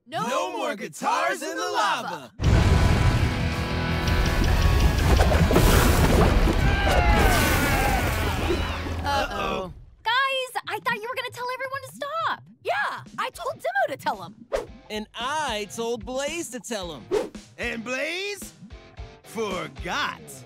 No more guitars in the lava! Uh-oh. Guys, I thought you were gonna tell everyone to stop. Yeah, I told Dimo to tell him. And I told Blaze to tell him. And Blaze forgot.